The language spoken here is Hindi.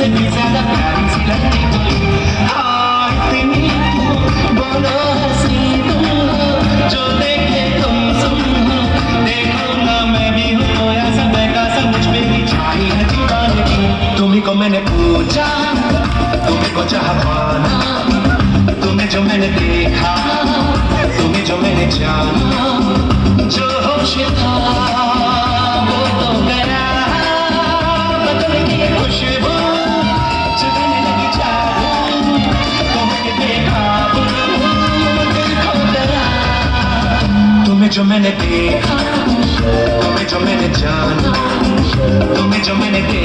तुमसे भी ज्यादा प्यारी सी लगती कोई। हाँ इतनी तुम बोलो हंसी तुम हो, जो देखे तुम सुन हो। देखो ना मैं भी हूँ खोया सा बहका सा, मुझ पे भी छाई है दीवानगी। तुम्ही को मैंने पूछा, तुम्हें को चाहा पाना, तुम्हें जो मैंने देखा, तुम्हें जो मैंने जाना, जो होश था वो तो गया, बदल की खुशबू चुगने लगी जादू, तुम्हें देखा दिल खो गया। तुम्हें जो मैंने देखा, तुम्हें जो मैंने जाना, तुम्हें जो मैंने देखा।